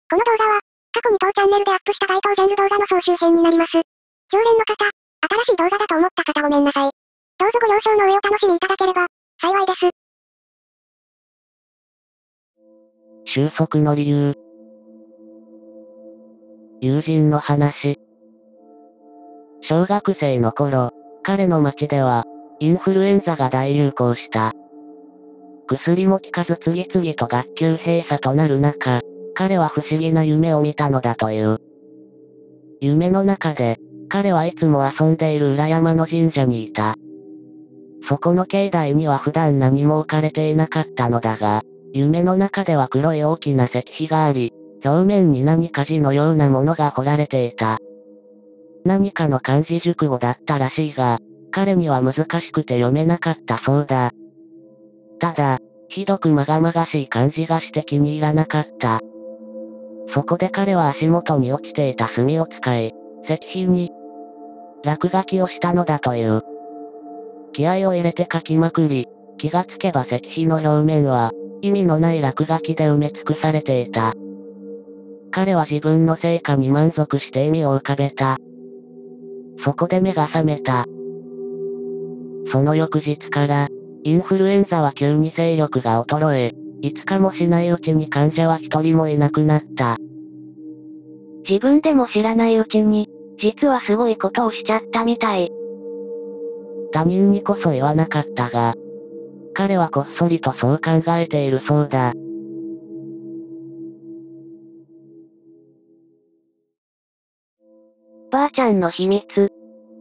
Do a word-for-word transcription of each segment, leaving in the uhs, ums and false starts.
この動画は、過去に当チャンネルでアップした該当ジャンル動画の総集編になります。常連の方、新しい動画だと思った方ごめんなさい。どうぞご了承の上お楽しみいただければ、幸いです。 収束の理由。友人の話。小学生の頃、彼の町では、インフルエンザが大流行した。薬も効かず次々と学級閉鎖となる中、彼は不思議な夢を見たのだという。夢の中で、彼はいつも遊んでいる裏山の神社にいた。そこの境内には普段何も置かれていなかったのだが、夢の中では黒い大きな石碑があり、表面に何か字のようなものが彫られていた。何かの漢字熟語だったらしいが、彼には難しくて読めなかったそうだ。ただ、ひどくまがまがしい漢字がして気に入らなかった。そこで彼は足元に落ちていた墨を使い、石碑に落書きをしたのだという。気合を入れて書きまくり、気がつけば石碑の表面は、意味のない落書きで埋め尽くされていた。彼は自分の成果に満足して笑みを浮かべた。そこで目が覚めた。その翌日から、インフルエンザは急に勢力が衰え、いつかもしないうちに患者は一人もいなくなった。 自分でも知らないうちに、実はすごいことをしちゃったみたい。 他人にこそ言わなかったが、彼はこっそりとそう考えているそうだ。 ばあちゃんの秘密。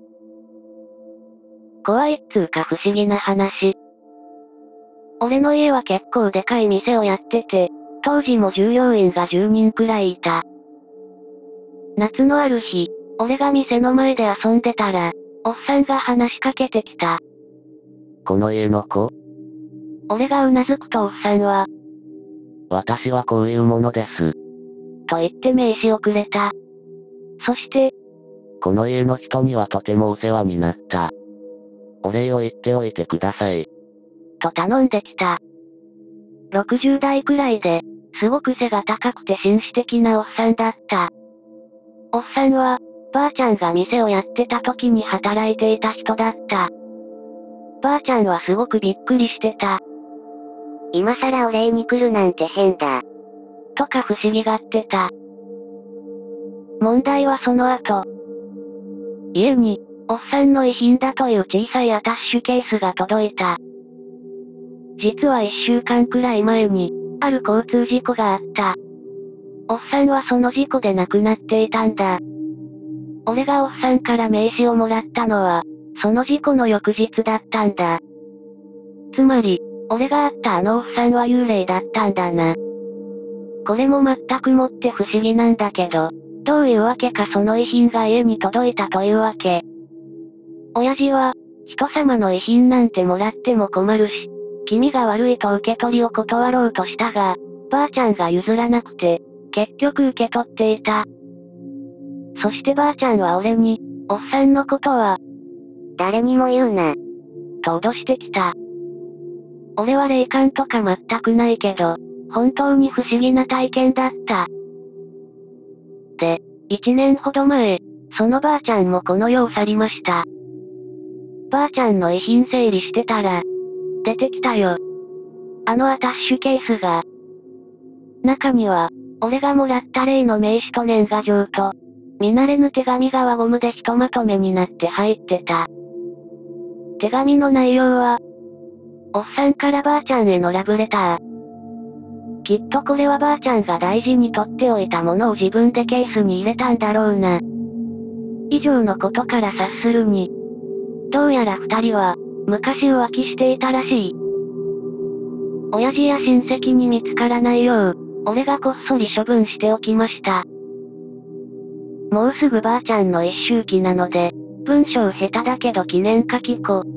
怖いっつーか不思議な話。俺の家は結構でかい店をやってて、当時も従業員がじゅうにんくらいいた。夏のある日、俺が店の前で遊んでたら、おっさんが話しかけてきた。 この家の子？ 俺がうなずくとおっさんは、 私はこういうものです。 と言って名刺をくれた。そして、 この家の人にはとてもお世話になった。お礼を言っておいてください。 と頼んできた。ろくじゅうだいくらいで、すごく背が高くて紳士的なおっさんだった。おっさんは、ばあちゃんが店をやってた時に働いていた人だった。ばあちゃんはすごくびっくりしてた。 今更お礼に来るなんて変だ。 とか不思議がってた。問題はその後。家に、おっさんの遺品だという小さいアタッシュケースが届いた。実はいっしゅうかんくらい前に、ある交通事故があった。おっさんはその事故で亡くなっていたんだ。俺がおっさんから名刺をもらったのは、その事故の翌日だったんだ。つまり、俺が会ったあのおっさんは幽霊だったんだな。これも全くもって不思議なんだけど、どういうわけかその遺品が家に届いたというわけ。親父は、人様の遺品なんてもらっても困るし、気味が悪いと受け取りを断ろうとしたが、ばあちゃんが譲らなくて、結局受け取っていた。そしてばあちゃんは俺に、おっさんのことは、 誰にも言うな。 と脅してきた。俺は霊感とか全くないけど、本当に不思議な体験だった。で、一年ほど前、そのばあちゃんもこの世を去りました。ばあちゃんの遺品整理してたら、出てきたよ。あのアタッシュケースが。中には、俺がもらった例の名刺と年賀状と、見慣れぬ手紙が輪ゴムでひとまとめになって入ってた。手紙の内容は、おっさんからばあちゃんへのラブレター。きっとこれはばあちゃんが大事に取っておいたものを自分でケースに入れたんだろうな。以上のことから察するに、どうやら二人は、昔浮気していたらしい。親父や親戚に見つからないよう、俺がこっそり処分しておきました。もうすぐばあちゃんの一周忌なので、文章下手だけど記念書き子。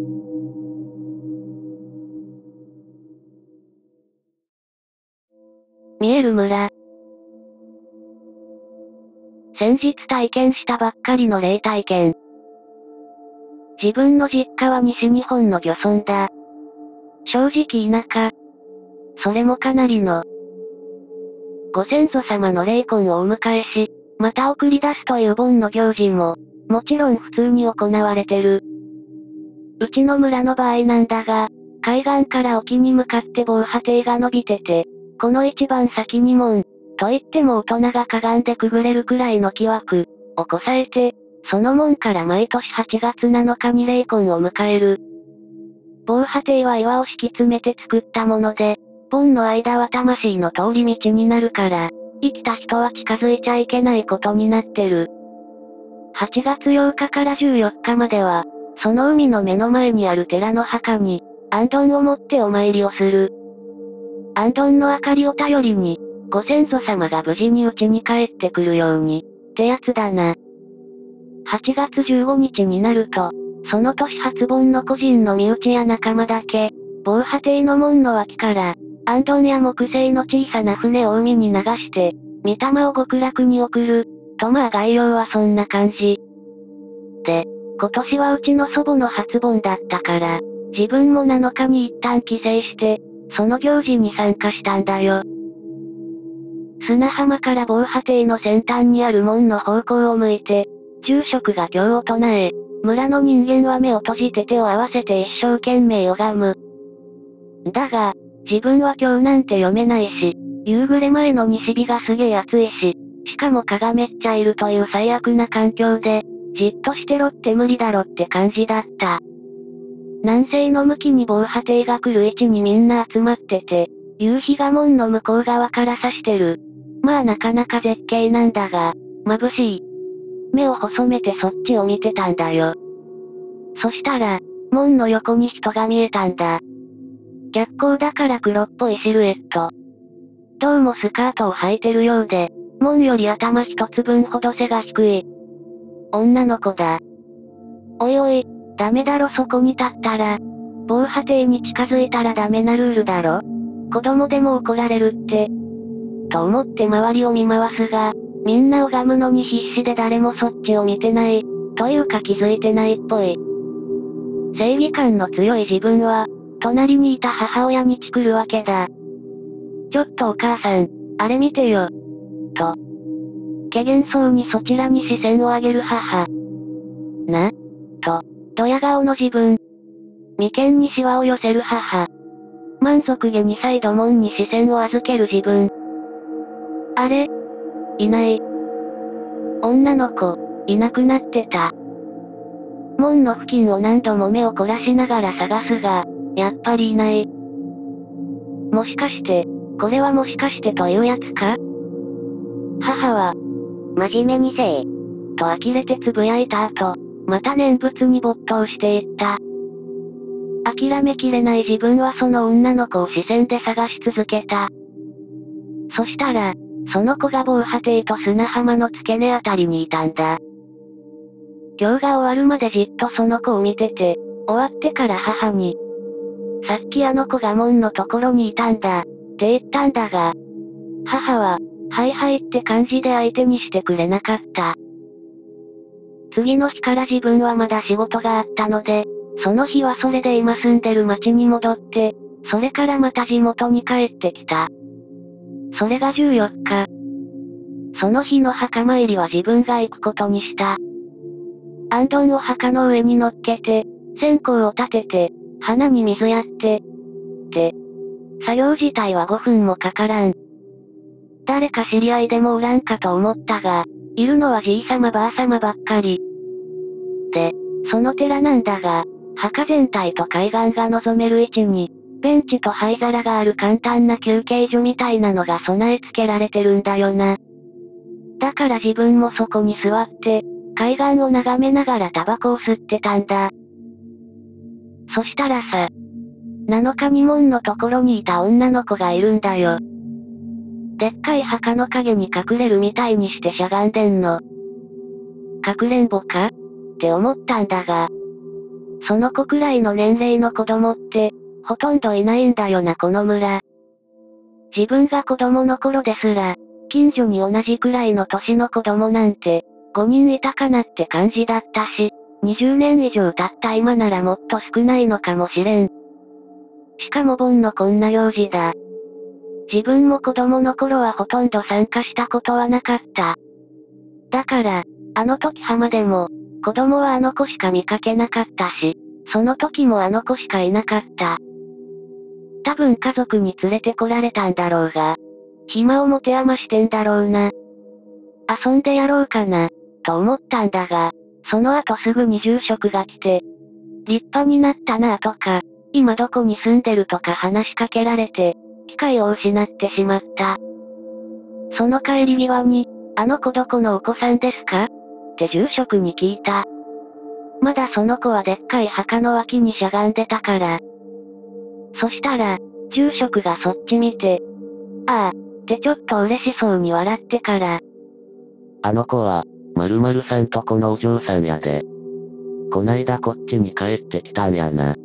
見える村。先日体験したばっかりの霊体験。自分の実家は西日本の漁村だ。正直田舎。それもかなりの。 ご先祖様の霊魂をお迎えし、また送り出すという盆の行事も、もちろん普通に行われてる。うちの村の場合なんだが、海岸から沖に向かって防波堤が伸びてて、この一番先に門、と言っても大人がかがんでくぐれるくらいの木枠をこさえて、その門から毎年はちがつなのかに霊魂を迎える。防波堤は岩を敷き詰めて作ったもので、盆の間は魂の通り道になるから、生きた人は近づいちゃいけないことになってる。はちがつようかからじゅうよっかまでは、その海の目の前にある寺の墓に、あんどんを持ってお参りをする。あんどんの明かりを頼りに、ご先祖様が無事に家に帰ってくるように、ってやつだな。はちがつじゅうごにちになると、その年初盆の個人の身内や仲間だけ、防波堤の門の脇から、あんどんや木製の小さな船を海に流して、御霊を極楽に送る、とまあ概要はそんな感じ。で、今年はうちの祖母の初盆だったから、自分もなのかに一旦帰省して、その行事に参加したんだよ。砂浜から防波堤の先端にある門の方向を向いて、住職が経を唱え、村の人間は目を閉じて手を合わせて一生懸命拝む。だが、自分は経なんて読めないし、夕暮れ前の西日がすげえ暑いし、しかも蚊がめっちゃいるという最悪な環境で、じっとしてろって無理だろって感じだった。南西の向きに防波堤が来る位置にみんな集まってて、夕日が門の向こう側から差してる。まあなかなか絶景なんだが、眩しい。目を細めてそっちを見てたんだよ。そしたら、門の横に人が見えたんだ。逆光だから黒っぽいシルエット。どうもスカートを履いてるようで、門より頭一つ分ほど背が低い。女の子だ。おいおい、ダメだろそこに立ったら。防波堤に近づいたらダメなルールだろ。子供でも怒られるって。と思って周りを見回すが、みんな拝むのに必死で誰もそっちを見てない、というか気づいてないっぽい。正義感の強い自分は、隣にいた母親にチクるわけだ。ちょっとお母さん、あれ見てよ。と。怪げそうにそちらに視線を上げる母。なと、ドヤ顔の自分。眉間にシワを寄せる母。満足げに再度門に視線を預ける自分。あれいない。女の子、いなくなってた。門の付近を何度も目を凝らしながら探すが、やっぱりいない。もしかして、これはもしかしてというやつか？母は、 真面目にせえ。 と呆れてつぶやいた後、また念仏に没頭していった。諦めきれない自分はその女の子を視線で探し続けた。そしたら、その子が防波堤と砂浜の付け根あたりにいたんだ。今日が終わるまでじっとその子を見てて、終わってから母に、さっきあの子が門のところにいたんだ、って言ったんだが、母は、はいはいって感じで相手にしてくれなかった。次の日から自分はまだ仕事があったので、その日はそれで今住んでる町に戻って、それからまた地元に帰ってきた。それがじゅうよっか。その日の墓参りは自分が行くことにした。あんどんを墓の上に乗っけて、線香を立てて、花に水やって、って。作業自体はごふんもかからん。誰か知り合いでもおらんかと思ったが、いるのはじいさまばあさまばっかり。で、その寺なんだが、墓全体と海岸が望める位置に、ベンチと灰皿がある簡単な休憩所みたいなのが備え付けられてるんだよな。だから自分もそこに座って、海岸を眺めながらタバコを吸ってたんだ。そしたらさ、なのかに門のところにいた女の子がいるんだよ。でっかい墓の影に隠れるみたいにしてしゃがんでんの。かくれんぼかって思ったんだが、その子くらいの年齢の子供って、ほとんどいないんだよなこの村。自分が子供の頃ですら、近所に同じくらいの年の子供なんて、ごにんいたかなって感じだったし、にじゅうねん以上経った今ならもっと少ないのかもしれん。しかも盆のこんな行事だ。 自分も子供の頃はほとんど参加したことはなかった。だから、あの時浜でも、子供はあの子しか見かけなかったし、その時もあの子しかいなかった。多分家族に連れてこられたんだろうが、暇を持て余してんだろうな。遊んでやろうかな、と思ったんだが、その後すぐに住職が来て、立派になったなぁとか、今どこに住んでるとか話しかけられて、機会を失ってしまった。その帰り際に、あの子どこのお子さんですかって住職に聞いた。まだその子はでっかい墓の脇にしゃがんでたから。そしたら、住職がそっち見て、ああ、ってちょっと嬉しそうに笑ってから。 あの子は、〇〇さんとこのお嬢さんやで。こないだこっちに帰ってきたんやな。って。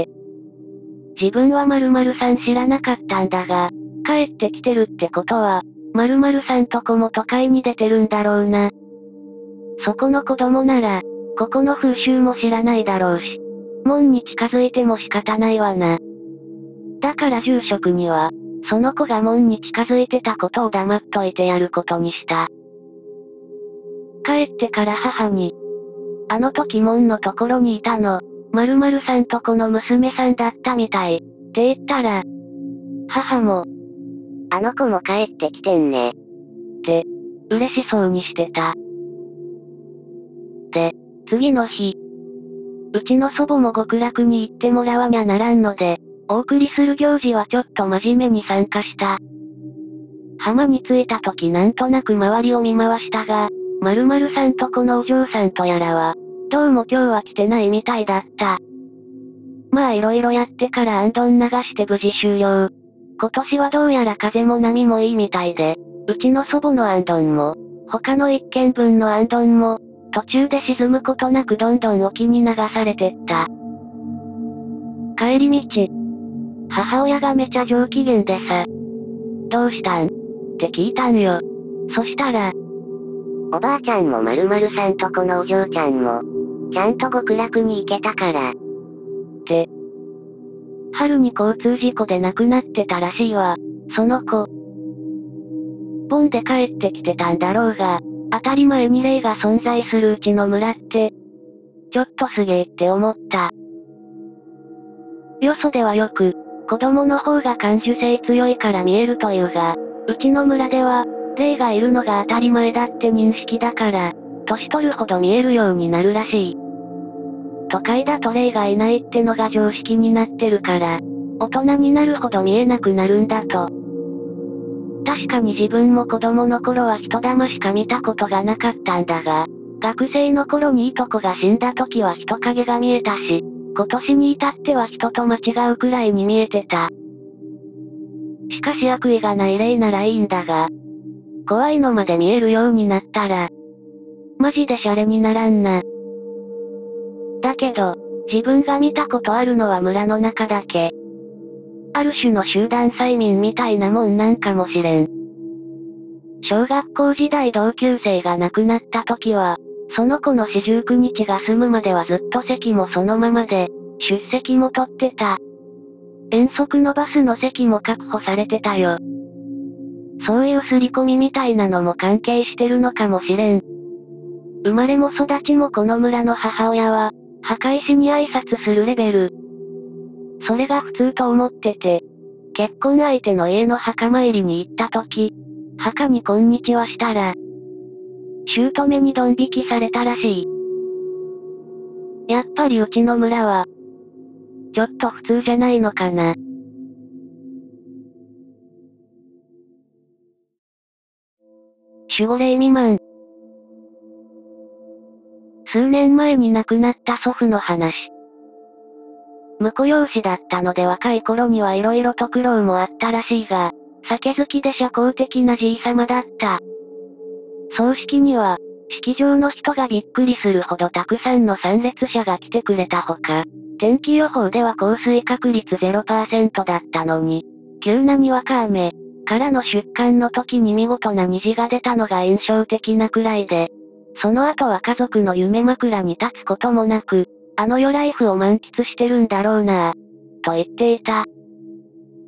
自分は〇〇さん知らなかったんだが、帰ってきてるってことは、〇〇さんとこも都会に出てるんだろうな。そこの子供なら、ここの風習も知らないだろうし、門に近づいても仕方ないわな。だから住職には、その子が門に近づいてたことを黙っといてやることにした。帰ってから母に、あの時門のところにいたの、〇〇さんとこの娘さんだったみたい、って言ったら、母も、 あの子も帰ってきてんね。 って、嬉しそうにしてた。で、次の日、うちの祖母も極楽に行ってもらわにゃならんので、お送りする行事はちょっと真面目に参加した。浜に着いた時なんとなく周りを見回したが、〇〇さんとこのお嬢さんとやらは、どうも今日は来てないみたいだった。まあいろいろやってから行灯流して無事終了。今年はどうやら風も波もいいみたいで、うちの祖母の行灯も、他の一軒分の行灯も、途中で沈むことなくどんどん沖に流されてった。帰り道、母親がめちゃ上機嫌でさ、どうしたんって聞いたんよ。そしたら、 おばあちゃんも〇〇さんとこのお嬢ちゃんも、ちゃんと極楽に行けたから。って。 春に交通事故で亡くなってたらしいわ、その子。ボンで帰ってきてたんだろうが、当たり前に霊が存在するうちの村って、ちょっとすげえって思った。よそではよく、子供の方が感受性強いから見えるというが、うちの村では、霊がいるのが当たり前だって認識だから、年取るほど見えるようになるらしい。都会だと霊がいないってのが常識になってるから、大人になるほど見えなくなるんだと。確かに自分も子供の頃は人玉しか見たことがなかったんだが、学生の頃にいとこが死んだ時は人影が見えたし、今年に至っては人と間違うくらいに見えてた。しかし悪意がない霊ならいいんだが、怖いのまで見えるようになったら、マジでシャレにならんな。だけど、自分が見たことあるのは村の中だけ。ある種の集団催眠みたいなもんなんかもしれん。小学校時代同級生が亡くなった時は、その子の四十九日が済むまではずっと席もそのままで、出席も取ってた。遠足のバスの席も確保されてたよ。そういう刷り込みみたいなのも関係してるのかもしれん。生まれも育ちもこの村の母親は、墓石に挨拶するレベル。それが普通と思ってて、結婚相手の家の墓参りに行った時、墓にこんにちはしたら、姑にドン引きされたらしい。やっぱりうちの村は、ちょっと普通じゃないのかな。守護霊未満。数年前に亡くなった祖父の話。婿養子だったので若い頃には色々と苦労もあったらしいが、酒好きで社交的なじいさまだった。葬式には、式場の人がびっくりするほどたくさんの参列者が来てくれたほか、天気予報では降水確率 ゼロパーセント だったのに、急なにわか雨からの出棺の時に見事な虹が出たのが印象的なくらいで、その後は家族の夢枕に立つこともなく、あの世ライフを満喫してるんだろうなぁ、と言っていた。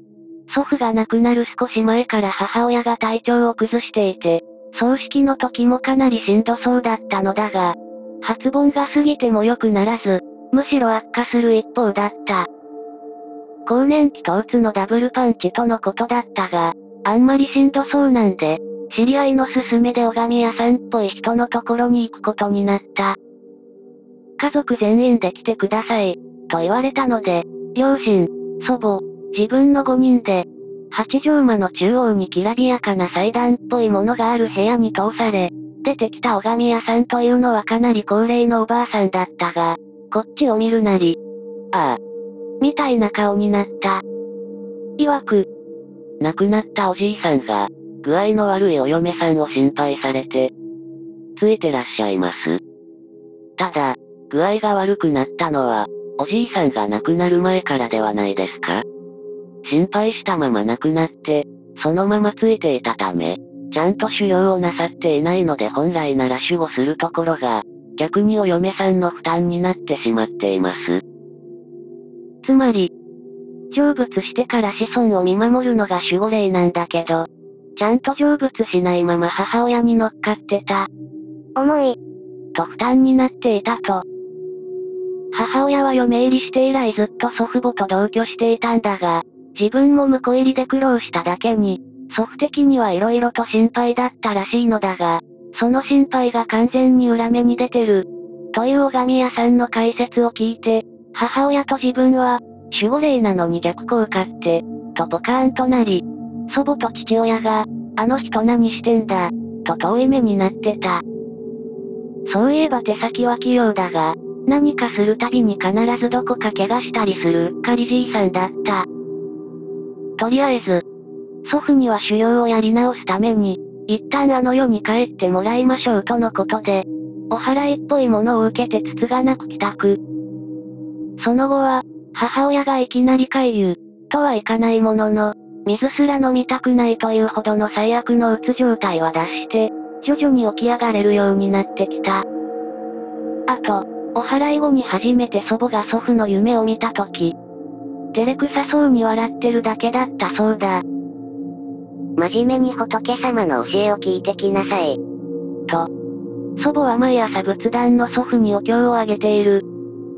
祖父が亡くなる少し前から母親が体調を崩していて、葬式の時もかなりしんどそうだったのだが、発盆が過ぎても良くならず、むしろ悪化する一方だった。更年期とうつのダブルパンチとのことだったが、あんまりしんどそうなんで、知り合いの勧めで拝み屋さんっぽい人のところに行くことになった。家族全員で来てください、と言われたので、両親、祖母、自分のごにんで、八畳間の中央にきらびやかな祭壇っぽいものがある部屋に通され、出てきた拝み屋さんというのはかなり高齢のおばあさんだったが、こっちを見るなり、ああ、みたいな顔になった。曰く、 亡くなったおじいさんが、具合の悪いお嫁さんを心配されて、ついてらっしゃいます。ただ、具合が悪くなったのは、おじいさんが亡くなる前からではないですか？心配したまま亡くなって、そのままついていたため、ちゃんと修行をなさっていないので本来なら守護するところが、逆にお嫁さんの負担になってしまっています。 つまり、成仏してから子孫を見守るのが守護霊なんだけど、ちゃんと成仏しないまま母親に乗っかってた。 重い。 と負担になっていたと。母親は嫁入りして以来ずっと祖父母と同居していたんだが、自分も婿入りで苦労しただけに、祖父的には色々と心配だったらしいのだが、その心配が完全に裏目に出てる、という拝み屋さんの解説を聞いて、母親と自分は、守護霊なのに逆効果って、とポカーンとなり、祖母と父親が、あの人何してんだ、と遠い目になってた。そういえば手先は器用だが、何かするたびに必ずどこか怪我したりするうっかりじいさんだった。とりあえず、祖父には修行をやり直すために、一旦あの世に帰ってもらいましょうとのことで、お祓いっぽいものを受けてつつがなく帰宅。その後は、母親がいきなり回遊、とはいかないものの、水すら飲みたくないというほどの最悪のうつ状態は脱して、徐々に起き上がれるようになってきた。あと、お祓い後に初めて祖母が祖父の夢を見たとき、照れくさそうに笑ってるだけだったそうだ。 真面目に仏様の教えを聞いてきなさい。 と。祖母は毎朝仏壇の祖父にお経をあげている。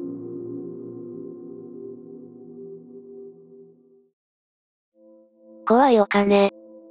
怖いお金。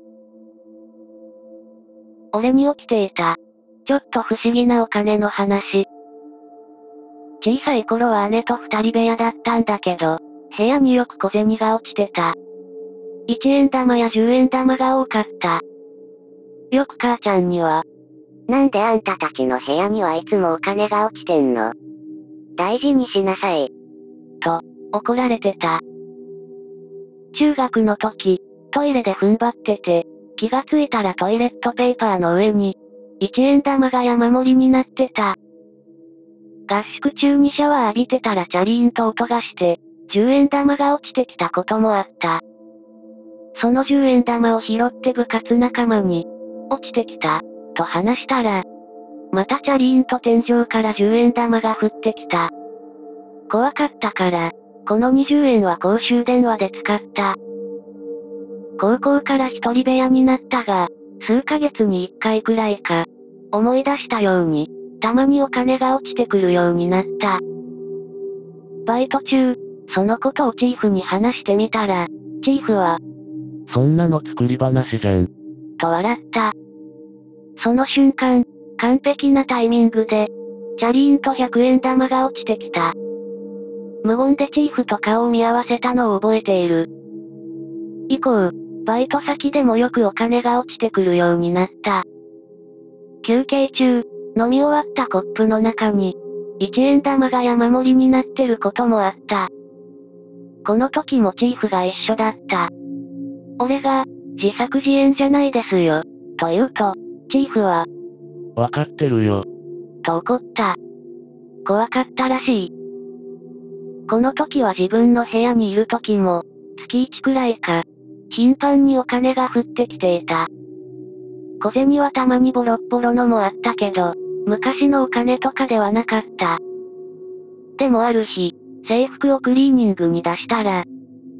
俺に起きていた。ちょっと不思議なお金の話。小さい頃は姉と二人部屋だったんだけど、部屋によく小銭が落ちてた。一円玉や十円玉が多かった。よく母ちゃんには、 なんであんたたちの部屋にはいつもお金が落ちてんの？大事にしなさい。 と、怒られてた。中学の時、トイレで踏ん張ってて、気がついたらトイレットペーパーの上に、一円玉が山盛りになってた。合宿中にシャワー浴びてたらチャリーンと音がして、十円玉が落ちてきたこともあった。その十円玉を拾って部活仲間に、落ちてきた、と話したら、またチャリーンと天井から十円玉が降ってきた。怖かったから、このにじゅうえんは公衆電話で使った。高校から一人部屋になったが、数ヶ月に一回くらいか、思い出したように、たまにお金が落ちてくるようになった。バイト中、そのことをチーフに話してみたら、チーフは、 そんなの作り話じゃん。 と笑った。その瞬間、完璧なタイミングで、チャリーンと百円玉が落ちてきた。無言でチーフと顔を見合わせたのを覚えている。以降、バイト先でもよくお金が落ちてくるようになった。休憩中、飲み終わったコップの中に、一円玉が山盛りになってることもあった。この時もチーフが一緒だった。俺が、自作自演じゃないですよ、と言うと、チーフは、 わかってるよ。 と怒った。怖かったらしい。この時は自分の部屋にいる時も、月いちくらいか、頻繁にお金が降ってきていた。小銭はたまにボロッボロのもあったけど、昔のお金とかではなかった。でもある日、制服をクリーニングに出したら、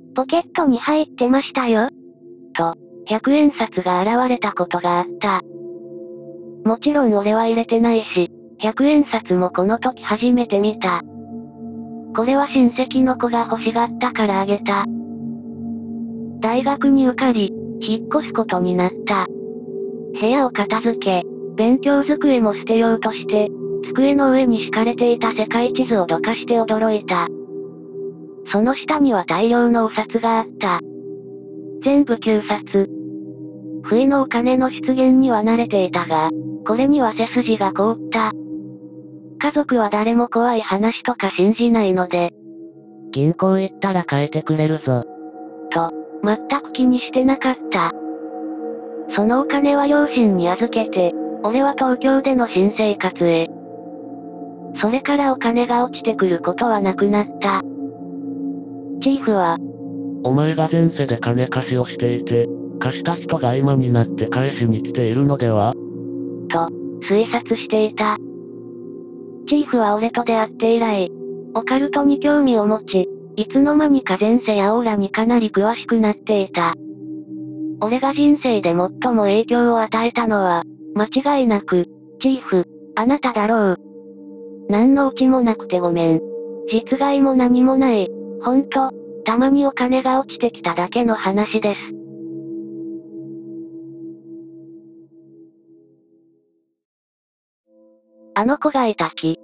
ポケットに入ってましたよ。と、ひゃくえん札が現れたことがあった。もちろん俺は入れてないし、ひゃくえん札もこの時初めて見た。これは親戚の子が欲しがったからあげた。大学に受かり、引っ越すことになった。部屋を片付け、勉強机も捨てようとして、机の上に敷かれていた世界地図をどかして驚いた。その下には大量のお札があった。全部きゅうさつ。不意のお金の出現には慣れていたが、これには背筋が凍った。家族は誰も怖い話とか信じないので、 銀行行ったら変えてくれるぞ。 と、全く気にしてなかった。そのお金は両親に預けて、俺は東京での新生活へ。それからお金が落ちてくることはなくなった。チーフは、 お前が前世で金貸しをしていて、貸した人が今になって返しに来ているのではと、推察していた。チーフは俺と出会って以来、オカルトに興味を持ち、いつの間にか前世やオーラにかなり詳しくなっていた。俺が人生で最も影響を与えたのは、間違いなく、チーフ、あなただろう。何のオチもなくてごめん。実害も何もない。ほんと、たまにお金が落ちてきただけの話です。あの子がいたき。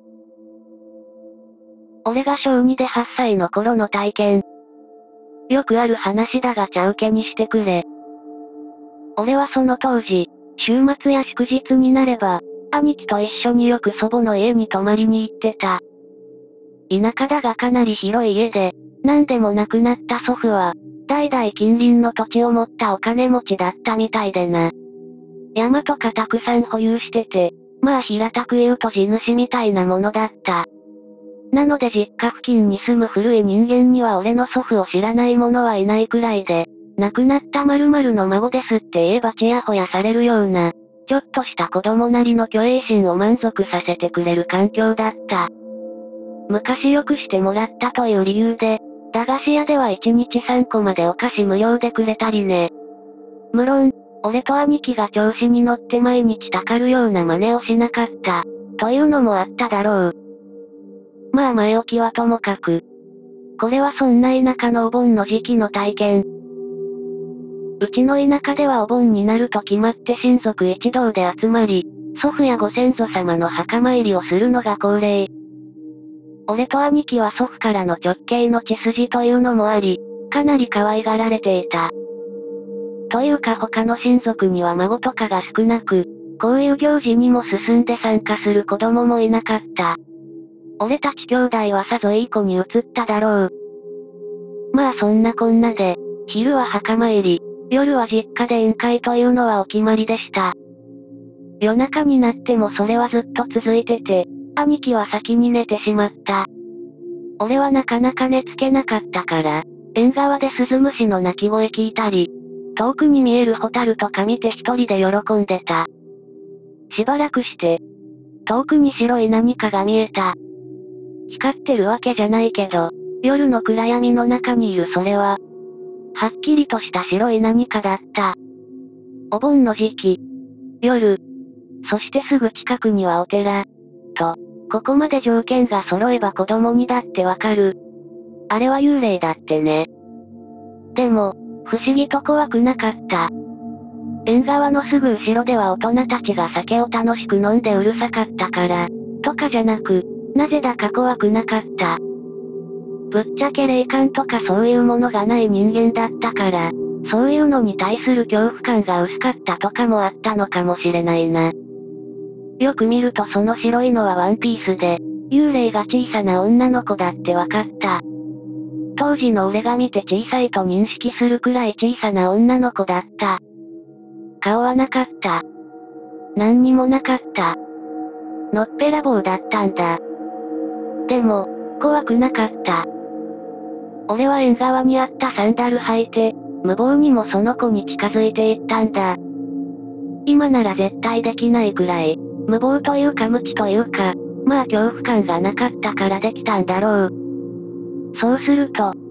俺が小にではっさいの頃の体験。よくある話だが茶受けにしてくれ。俺はその当時、週末や祝日になれば、兄貴と一緒によく祖母の家に泊まりに行ってた。田舎だがかなり広い家で、何でも亡くなった祖父は、代々近隣の土地を持ったお金持ちだったみたいでな。山とかたくさん保有してて、まあ平たく言うと地主みたいなものだった。なので実家付近に住む古い人間には俺の祖父を知らない者はいないくらいで、亡くなった〇〇の孫ですって言えばちやほやされるような、ちょっとした子供なりの虚栄心を満足させてくれる環境だった。昔よくしてもらったという理由で、駄菓子屋ではいちにちさんこまでお菓子無料でくれたりね。無論、俺と兄貴が調子に乗って毎日たかるような真似をしなかった、というのもあっただろう。まあ前置きはともかく。これはそんな田舎のお盆の時期の体験。うちの田舎ではお盆になると決まって親族一同で集まり、祖父やご先祖様の墓参りをするのが恒例。俺と兄貴は祖父からの直系の血筋というのもあり、かなり可愛がられていた。というか他の親族には孫とかが少なく、こういう行事にも進んで参加する子供もいなかった。俺たち兄弟はさぞいい子に移っただろう。まあそんなこんなで、昼は墓参り、夜は実家で宴会というのはお決まりでした。夜中になってもそれはずっと続いてて、兄貴は先に寝てしまった。俺はなかなか寝つけなかったから、縁側でスズムシの鳴き声聞いたり、遠くに見えるホタルとか見て一人で喜んでた。しばらくして、遠くに白い何かが見えた。光ってるわけじゃないけど、夜の暗闇の中にいるそれは、はっきりとした白い何かだった。お盆の時期、夜、そしてすぐ近くにはお寺、と、ここまで条件が揃えば子供にだってわかる。あれは幽霊だってね。でも、不思議と怖くなかった。縁側のすぐ後ろでは大人たちが酒を楽しく飲んでうるさかったから、とかじゃなく、なぜだか怖くなかった。ぶっちゃけ霊感とかそういうものがない人間だったから、そういうのに対する恐怖感が薄かったとかもあったのかもしれないな。よく見るとその白いのはワンピースで、幽霊が小さな女の子だってわかった。当時の俺が見て小さいと認識するくらい小さな女の子だった。顔はなかった。何にもなかった。のっぺらぼうだったんだ。でも、怖くなかった。俺は縁側にあったサンダル履いて、無謀にもその子に近づいていったんだ。今なら絶対できないくらい、無謀というか無知というか、まあ恐怖感がなかったからできたんだろう。そうすると、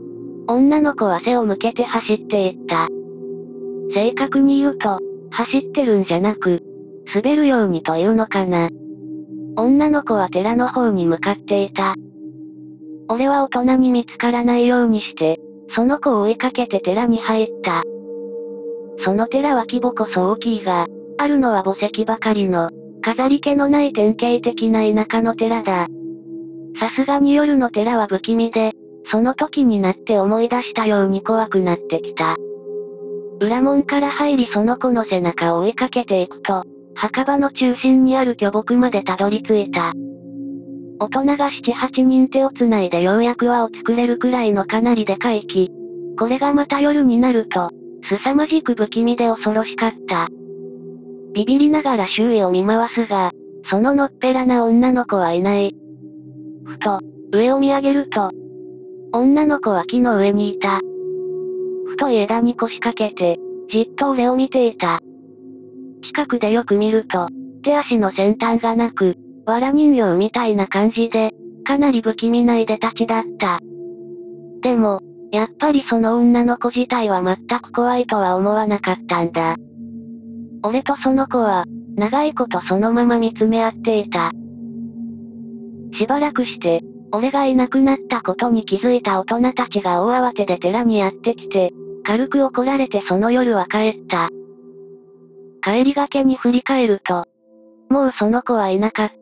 女の子は背を向けて走っていった。正確に言うと、走ってるんじゃなく、滑るようにというのかな。女の子は寺の方に向かっていた。俺は大人に見つからないようにして、その子を追いかけて寺に入った。その寺は規模こそ大きいが、あるのは墓石ばかりの、飾り気のない典型的な田舎の寺だ。さすがに夜の寺は不気味で、その時になって思い出したように怖くなってきた。裏門から入りその子の背中を追いかけていくと、墓場の中心にある巨木までたどり着いた。大人がなな、はちにん手をつないでようやく輪を作れるくらいのかなりでかい木。これがまた夜になると、凄まじく不気味で恐ろしかった。ビビりながら周囲を見回すが、そののっぺらな女の子はいない。ふと、上を見上げると、女の子は木の上にいた。太い枝に腰掛けて、じっと俺を見ていた。近くでよく見ると、手足の先端がなく、藁人形みたいな感じで、かなり不気味ないでたちだった。でも、やっぱりその女の子自体は全く怖いとは思わなかったんだ。俺とその子は、長いことそのまま見つめ合っていた。しばらくして、俺がいなくなったことに気づいた大人たちが大慌てで寺にやってきて、軽く怒られてその夜は帰った。帰りがけに振り返ると、もうその子はいなかった。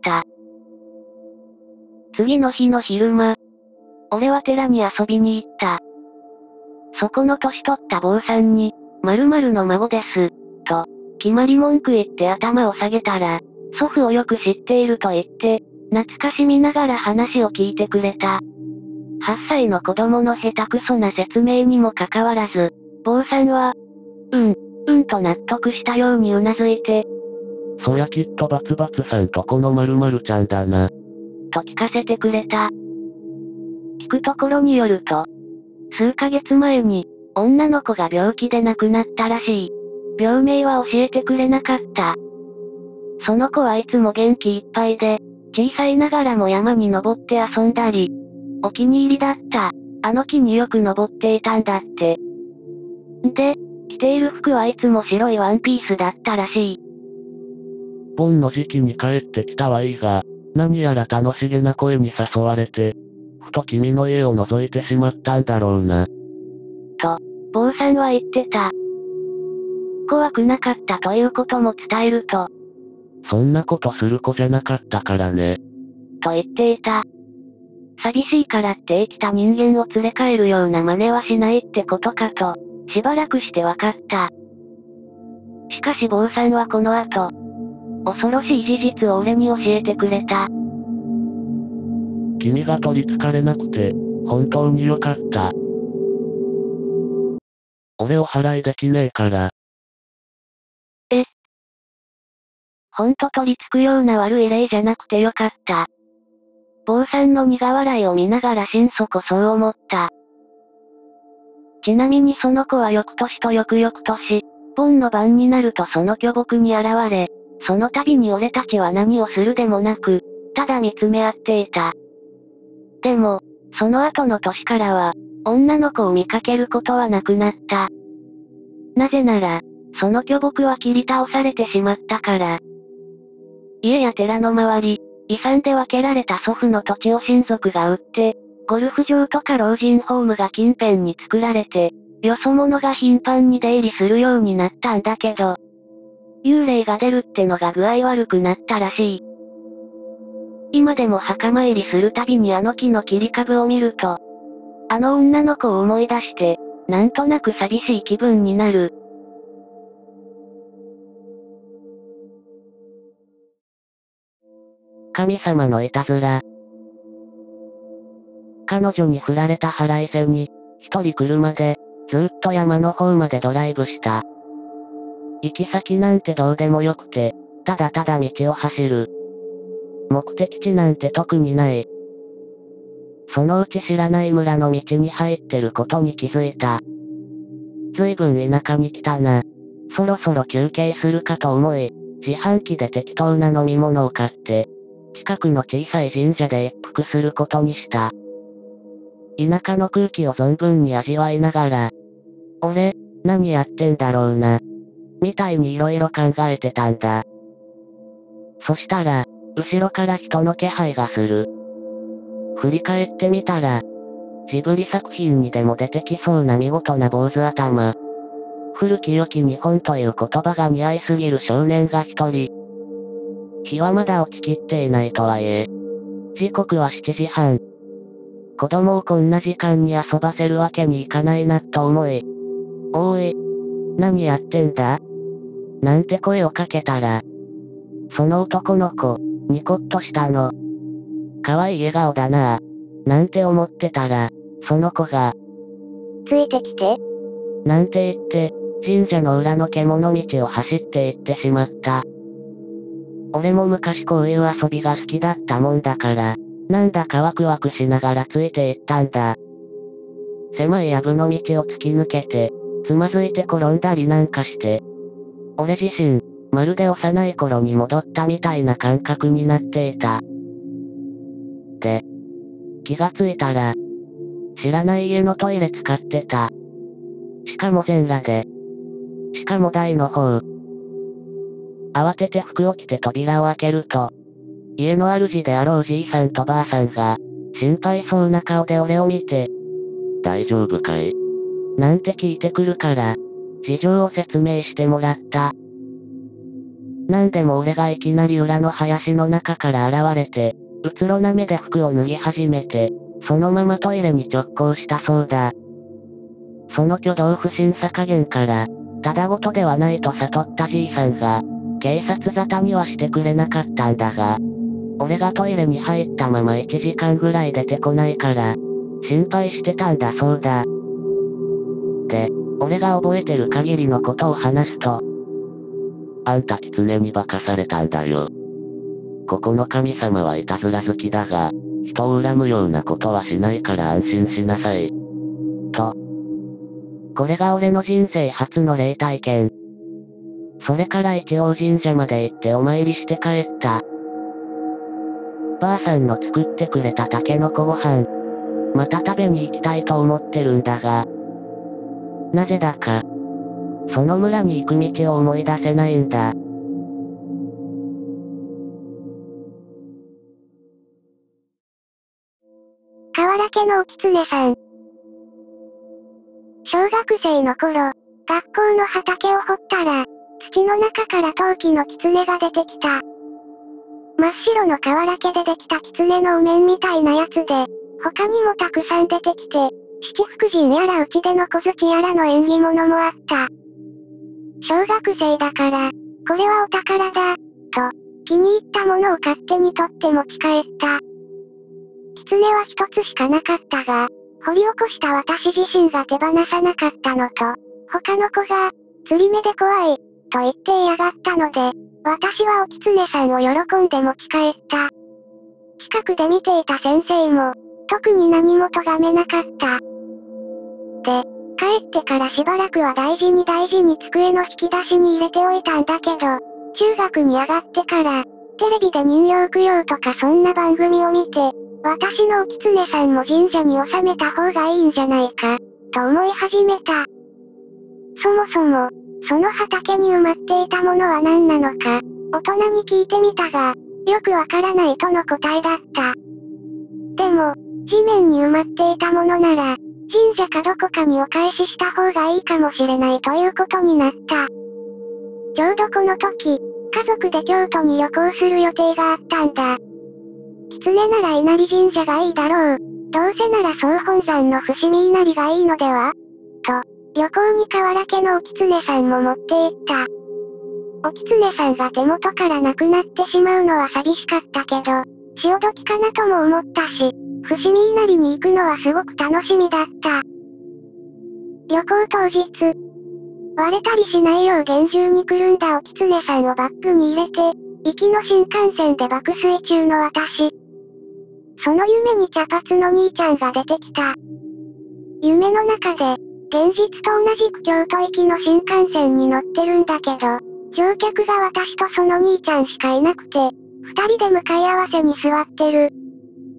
次の日の昼間、俺は寺に遊びに行った。そこの年取った坊さんに、〇〇の孫です、と、決まり文句言って頭を下げたら、祖父をよく知っていると言って、懐かしみながら話を聞いてくれた。はっさいの子供の下手くそな説明にもかかわらず、坊さんは、うん、うんと納得したようにうなずいて、 そりゃきっとバツバツさんとこの〇〇ちゃんだな。 と聞かせてくれた。聞くところによると、数ヶ月前に、女の子が病気で亡くなったらしい。病名は教えてくれなかった。その子はいつも元気いっぱいで、小さいながらも山に登って遊んだり、お気に入りだった、あの木によく登っていたんだって。んで、着ている服はいつも白いワンピースだったらしい。 盆の時期に帰ってきたはいいが、何やら楽しげな声に誘われて、ふと君の家を覗いてしまったんだろうな。 と、坊さんは言ってた。怖くなかったということも伝えると、 そんなことする子じゃなかったからね。 と言っていた。寂しいからって生きた人間を連れ帰るような真似はしないってことかと、しばらくしてわかった。しかし坊さんはこの後、恐ろしい事実を俺に教えてくれた。 君が取り憑かれなくて、本当によかった。俺を払いできねえから。 え。ほんと取り憑くような悪い例じゃなくてよかった。坊さんの苦笑いを見ながら心底そう思った。ちなみにその子は翌年と翌々年、盆の晩になるとその巨木に現れ、その度に俺たちは何をするでもなく、ただ見つめ合っていた。でも、その後の年からは、女の子を見かけることはなくなった。なぜなら、その巨木は切り倒されてしまったから。家や寺の周り、遺産で分けられた祖父の土地を親族が売って、ゴルフ場とか老人ホームが近辺に作られて、よそ者が頻繁に出入りするようになったんだけど、幽霊が出るってのが具合悪くなったらしい。今でも墓参りするたびにあの木の切り株を見ると、あの女の子を思い出して、なんとなく寂しい気分になる。 神様のいたずら。彼女に振られた腹いせに、一人車で、ずーっと山の方までドライブした。行き先なんてどうでもよくて、ただただ道を走る。目的地なんて特にない。そのうち知らない村の道に入ってることに気づいた。ずいぶん田舎に来たな。そろそろ休憩するかと思い、自販機で適当な飲み物を買って、近くの小さい神社で一服することにした。 田舎の空気を存分に味わいながら、俺、何やってんだろうな。みたいに色々考えてたんだ。そしたら、後ろから人の気配がする。振り返ってみたら、ジブリ作品にでも出てきそうな見事な坊主頭。古き良き日本という言葉が似合いすぎる少年が一人。日はまだ落ちきっていないとはいえ、時刻はしちじはん。子供をこんな時間に遊ばせるわけにいかないなと思い、おーい、何やってんだ？なんて声をかけたら、その男の子、ニコッとしたの。可愛い笑顔だなぁ。なんて思ってたら、その子が、 ついてきて。 なんて言って、神社の裏の獣道を走って行ってしまった。俺も昔こういう遊びが好きだったもんだから、なんだかワクワクしながらついて行ったんだ。狭い藪の道を突き抜けて、つまずいて転んだりなんかして、俺自身、まるで幼い頃に戻ったみたいな感覚になっていた。で、気がついたら、知らない家のトイレ使ってた。しかも全裸で。しかも台の方。慌てて服を着て扉を開けると、家の主であろうじいさんとばあさんが、心配そうな顔で俺を見て、 大丈夫かい？ なんて聞いてくるから、事情を説明してもらった。なんでも俺がいきなり裏の林の中から現れて、うつろな目で服を脱ぎ始めて、そのままトイレに直行したそうだ。その挙動不審さ加減から、ただごとではないと悟ったじいさんが、警察沙汰にはしてくれなかったんだが、俺がトイレに入ったままいちじかんぐらい出てこないから、心配してたんだそうだ。で、俺が覚えてる限りのことを話すと、 あんた狐に化かされたんだよ。ここの神様はいたずら好きだが、人を恨むようなことはしないから安心しなさい。 と。これが俺の人生初の霊体験。それから一応神社まで行ってお参りして帰った。ばあさんの作ってくれたタケノコご飯。また食べに行きたいと思ってるんだが。なぜだか。その村に行く道を思い出せないんだ。 河原家のお狐さん。小学生の頃、学校の畑を掘ったら、土の中から陶器の狐が出てきた。真っ白の河原家でできた狐のお面みたいなやつで、他にもたくさん出てきて、七福神やらうちでの小槌やらの縁起物もあった。小学生だから、これはお宝だ、と、気に入ったものを勝手に取って持ち帰った。狐は一つしかなかったが、掘り起こした私自身が手放さなかったのと、他の子が、釣り目で怖い、と言って嫌がったので、私はお狐さんを喜んで持ち帰った。近くで見ていた先生も、特に何も咎めなかった。で、帰ってからしばらくは大事に大事に机の引き出しに入れておいたんだけど、中学に上がってから、テレビで人形供養とかそんな番組を見て、私のお狐さんも神社に納めた方がいいんじゃないか、と思い始めた。そもそも、その畑に埋まっていたものは何なのか、大人に聞いてみたが、よくわからないとの答えだった。でも、地面に埋まっていたものなら、神社かどこかにお返しした方がいいかもしれないということになった。ちょうどこの時、家族で京都に旅行する予定があったんだ。狐なら稲荷神社がいいだろう。どうせなら総本山の伏見稲荷がいいのではと、旅行に河原家のお狐さんも持って行った。お狐さんが手元からなくなってしまうのは寂しかったけど、潮時かなとも思ったし、伏見稲荷に行くのはすごく楽しみだった。旅行当日、割れたりしないよう厳重にくるんだお狐さんをバッグに入れて、行きの新幹線で爆睡中の私。その夢に茶髪の兄ちゃんが出てきた。夢の中で、現実と同じく京都行きの新幹線に乗ってるんだけど、乗客が私とその兄ちゃんしかいなくて、二人で向かい合わせに座ってる。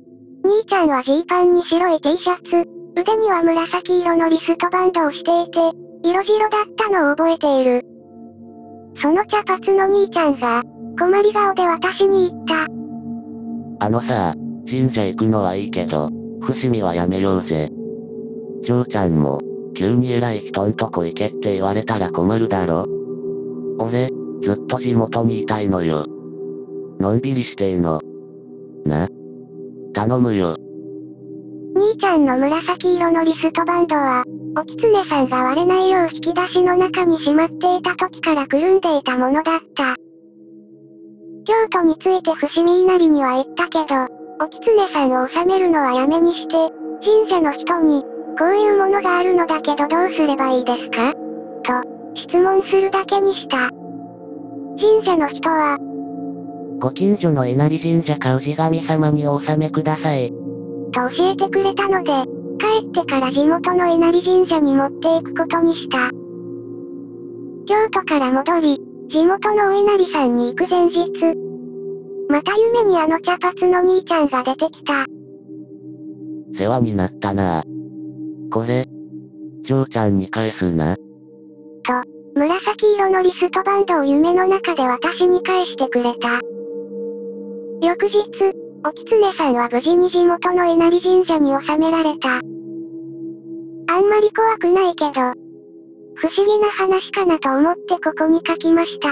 兄ちゃんはジーパンに白い T シャツ、腕には紫色のリストバンドをしていて、色白だったのを覚えている。その茶髪の兄ちゃんが、困り顔で私に言った。 あのさ、神社行くのはいいけど、伏見はやめようぜ。嬢ちゃんも、急に偉い人んとこ行けって言われたら困るだろ。俺、ずっと地元にいたいのよ。のんびりしていの。な。頼むよ。 兄ちゃんの紫色のリストバンドは、お狐さんが割れないよう引き出しの中にしまっていた時からくるんでいたものだった。京都について伏見稲荷には行ったけど、お狐さんを収めるのはやめにして、神社の人に、こういうものがあるのだけどどうすればいいですかと、質問するだけにした。神社の人は、 ご近所の稲荷神社か氏神様にお納めください。 と教えてくれたので、帰ってから地元の稲荷神社に持っていくことにした。京都から戻り、地元のお稲荷さんに行く前日。また夢にあの茶髪の兄ちゃんが出てきた。 世話になったなぁ。これ、嬢ちゃんに返すな。 と、紫色のリストバンドを夢の中で私に返してくれた。翌日、お狐さんは無事に地元の稲荷神社に収められた。あんまり怖くないけど、不思議な話かなと思ってここに書きました。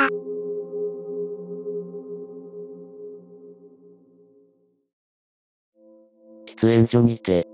喫煙所にて、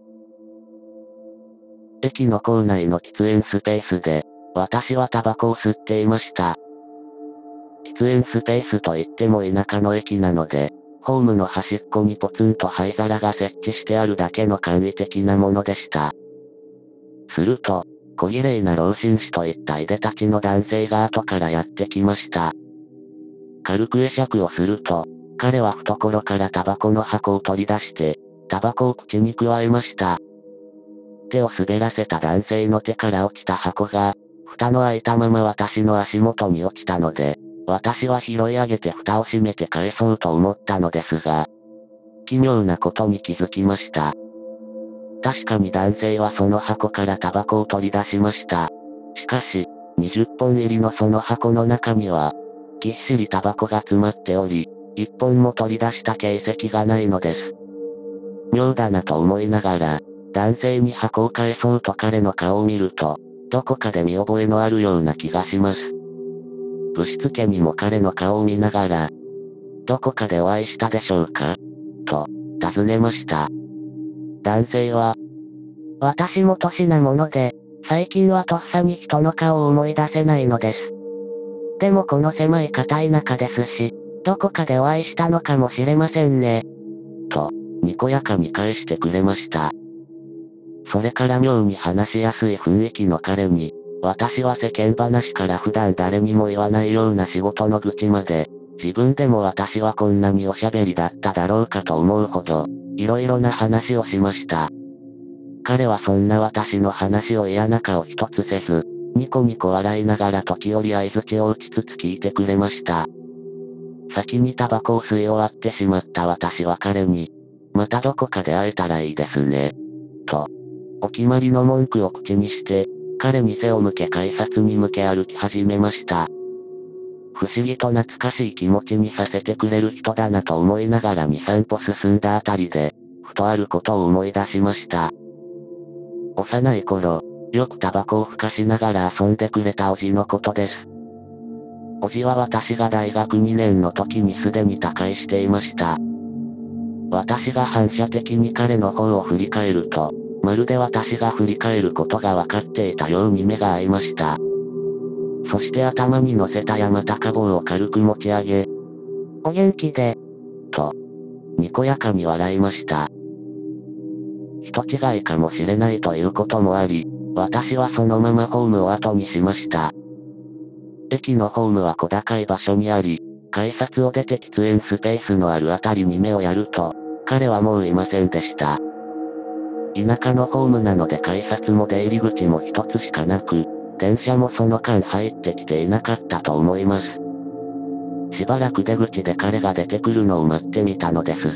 駅の構内の喫煙スペースで、私はタバコを吸っていました。喫煙スペースといっても田舎の駅なので、ホームの端っこにポツンと灰皿が設置してあるだけの簡易的なものでした。すると、小綺麗な老紳士といったいでたちの男性が後からやってきました。軽く会釈をすると、彼は懐からタバコの箱を取り出して、タバコを口に加えました。手を滑らせた男性の手から落ちた箱が、蓋の開いたまま私の足元に落ちたので、私は拾い上げて蓋を閉めて返そうと思ったのですが、奇妙なことに気づきました。確かに男性はその箱からタバコを取り出しました。しかし、にじゅっぽん入りのその箱の中には、ぎっしりタバコが詰まっており、いっぽんも取り出した形跡がないのです。妙だなと思いながら、男性に箱を返そうと彼の顔を見ると、どこかで見覚えのあるような気がします。ぶしつけにも彼の顔を見ながら、どこかでお会いしたでしょうかと、尋ねました。男性は、 私も年なもので、最近はとっさに人の顔を思い出せないのです。でもこの狭い片田舎ですし、どこかでお会いしたのかもしれませんね。 と、にこやかに返してくれました。それから妙に話しやすい雰囲気の彼に、私は世間話から普段誰にも言わないような仕事の愚痴まで、自分でも私はこんなにおしゃべりだっただろうかと思うほど、いろいろな話をしました。彼はそんな私の話を嫌な顔一つせず、ニコニコ笑いながら時折相槌を打ちつつ聞いてくれました。先にタバコを吸い終わってしまった私は彼に、またどこかで会えたらいいですね。と、お決まりの文句を口にして、彼に背を向け改札に向け歩き始めました。不思議と懐かしい気持ちにさせてくれる人だなと思いながらに、さんぽ進んだあたりで、ふとあることを思い出しました。幼い頃、よくタバコをふかしながら遊んでくれたおじのことです。おじは私が大学にねんの時にすでに他界していました。私が反射的に彼の方を振り返ると、まるで私が振り返ることが分かっていたように目が合いました。そして頭に乗せた山高帽を軽く持ち上げ、 お元気で、 と、にこやかに笑いました。人違いかもしれないということもあり、私はそのままホームを後にしました。駅のホームは小高い場所にあり、改札を出て喫煙スペースのあるあたりに目をやると、彼はもういませんでした。田舎のホームなので改札も出入り口も一つしかなく、電車もその間入ってきていなかったと思います。しばらく出口で彼が出てくるのを待ってみたのですが、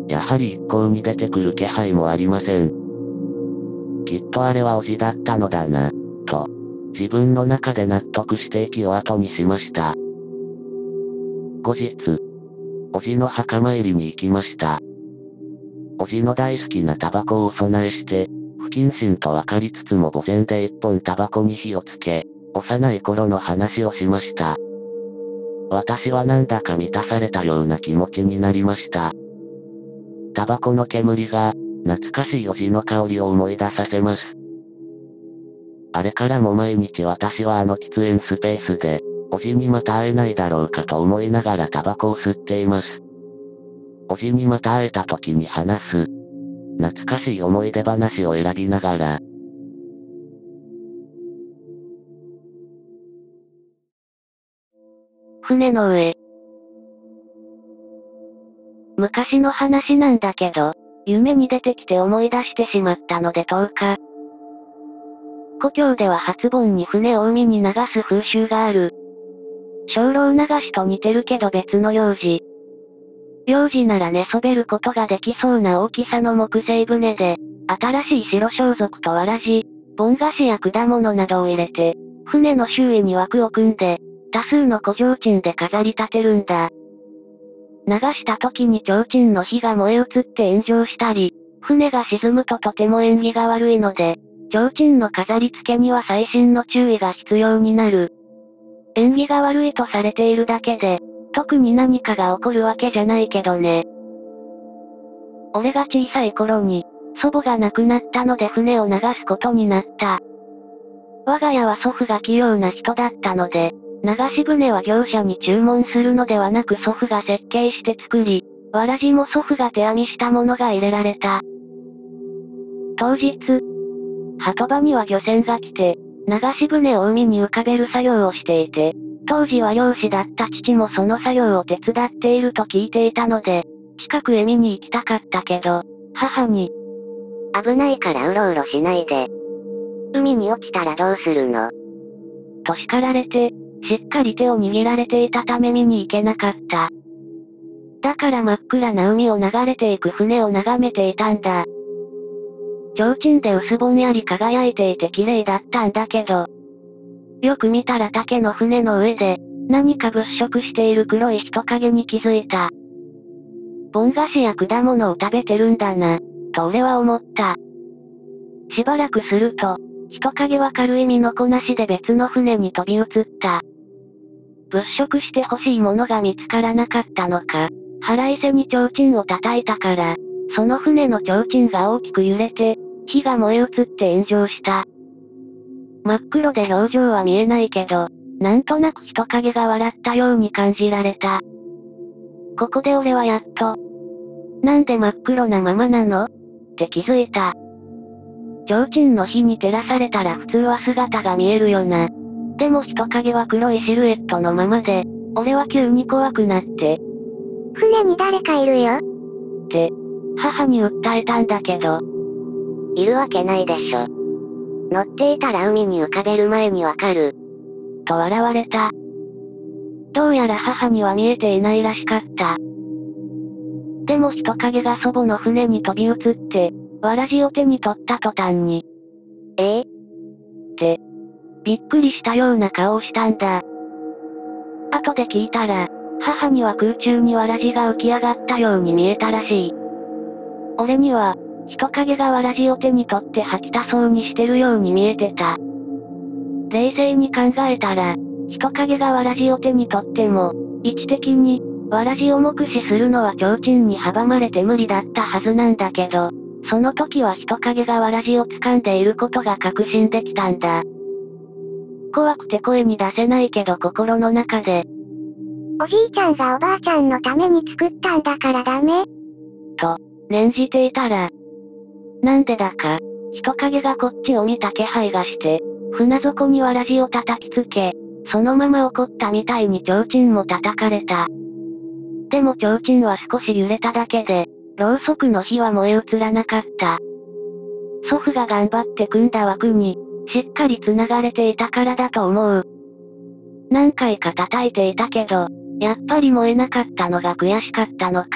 やはり一向に出てくる気配もありません。きっとあれは叔父だったのだな、と、自分の中で納得して駅を後にしました。後日、叔父の墓参りに行きました。叔父の大好きなタバコをお供えして、不謹慎と分かりつつも墓前で一本タバコに火をつけ、幼い頃の話をしました。私はなんだか満たされたような気持ちになりました。タバコの煙が、懐かしい叔父の香りを思い出させます。あれからも毎日私はあの喫煙スペースで、叔父にまた会えないだろうかと思いながらタバコを吸っています。叔父にまた会えた時に話す。懐かしい思い出話を選びながら。 船の上。昔の話なんだけど、夢に出てきて思い出してしまったのでとおか。故郷では初盆に船を海に流す風習がある。精霊流しと似てるけど別の幼児。幼児なら寝そべることができそうな大きさの木製船で、新しい白装束とわらじ、盆菓子や果物などを入れて、船の周囲に枠を組んで、多数の古提灯で飾り立てるんだ。流した時に提灯の火が燃え移って炎上したり、船が沈むととても縁起が悪いので、提灯の飾り付けには細心の注意が必要になる。縁起が悪いとされているだけで、特に何かが起こるわけじゃないけどね。俺が小さい頃に、祖母が亡くなったので船を流すことになった。我が家は祖父が器用な人だったので、流し船は業者に注文するのではなく祖父が設計して作り、わらじも祖父が手編みしたものが入れられた。当日、鳩場には漁船が来て、流し船を海に浮かべる作業をしていて、当時は漁師だった父もその作業を手伝っていると聞いていたので、近くへ見に行きたかったけど、母に、 危ないからうろうろしないで。海に落ちたらどうするの？ と叱られて、しっかり手を握られていたため見に行けなかった。だから真っ暗な海を流れていく船を眺めていたんだ。提灯で薄ぼんやり輝いていて綺麗だったんだけど、よく見たら竹の船の上で、何か物色している黒い人影に気づいた。盆菓子や果物を食べてるんだな、と俺は思った。しばらくすると、人影は軽い身のこなしで別の船に飛び移った。物色して欲しいものが見つからなかったのか、腹いせに提灯を叩いたから、その船の提灯が大きく揺れて、火が燃え移って炎上した。真っ黒で表情は見えないけど、なんとなく人影が笑ったように感じられた。ここで俺はやっと、なんで真っ黒なままなの？って気づいた。提灯の火に照らされたら普通は姿が見えるよな。でも人影は黒いシルエットのままで、俺は急に怖くなって。 船に誰かいるよ。 って、母に訴えたんだけど。 いるわけないでしょ。乗っていたら海に浮かべる前にわかる。 と笑われた。どうやら母には見えていないらしかった。でも人影が祖母の船に飛び移って、わらじを手に取った途端に。 ええ？ って、びっくりしたような顔をしたんだ。後で聞いたら、母には空中にわらじが浮き上がったように見えたらしい。俺には、人影がわらじを手に取って吐きたそうにしてるように見えてた。冷静に考えたら、人影がわらじを手に取っても、位置的に、わらじを目視するのは提灯に阻まれて無理だったはずなんだけど、その時は人影がわらじを掴んでいることが確信できたんだ。怖くて声に出せないけど心の中で、 おじいちゃんがおばあちゃんのために作ったんだからダメ？ と、念じていたら、なんでだか、人影がこっちを見た気配がして、船底にわらじを叩きつけ、そのまま怒ったみたいに提灯も叩かれた。でも提灯は少し揺れただけで、ろうそくの火は燃え移らなかった。祖父が頑張って組んだ枠に、しっかり繋がれていたからだと思う。何回か叩いていたけど、やっぱり燃えなかったのが悔しかったのか、